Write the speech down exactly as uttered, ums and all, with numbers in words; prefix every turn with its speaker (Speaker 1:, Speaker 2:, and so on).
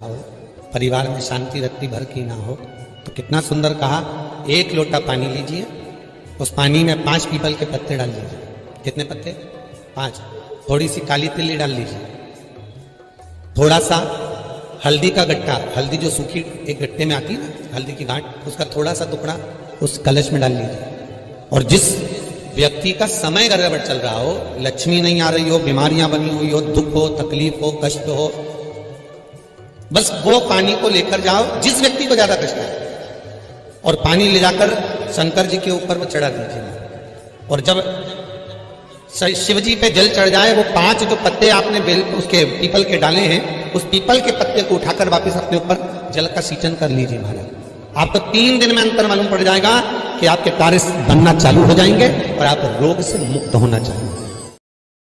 Speaker 1: हो, परिवार में शांति रत्ती भर की ना हो। तो कितना सुंदर कहा, एक लोटा पानी लीजिए, उस पानी में पांच पीपल के पत्ते डाल लीजिए। कितने पत्ते? पांच। थोड़ी सी काली तिल्ली डाल लीजिए, थोड़ा सा हल्दी का गट्टा, हल्दी जो सूखी एक गट्टे में आती है ना, हल्दी की गांठ, उसका थोड़ा सा टुकड़ा उस कलश में डाल लीजिए। और जिस व्यक्ति का समय गड़बड़ चल रहा हो, लक्ष्मी नहीं आ रही हो, बीमारियां बनी हुई हो, दुख हो, तकलीफ हो, कष्ट हो, बस वो पानी को लेकर जाओ, जिस व्यक्ति को ज्यादा कष्ट है, और पानी ले जाकर शंकर जी के ऊपर वो चढ़ा दीजिए। और जब शिव जी पे जल चढ़ जाए, वो पांच जो पत्ते आपने बेल उसके पीपल के डाले हैं, उस पीपल के पत्ते को उठाकर वापस अपने ऊपर जल का सींचन कर लीजिए महाराज। आपको तीन दिन में अंतर मालूम पड़ जाएगा कि आपके कार्य बनना चालू हो जाएंगे और आप रोग से मुक्त होना चाहेंगे।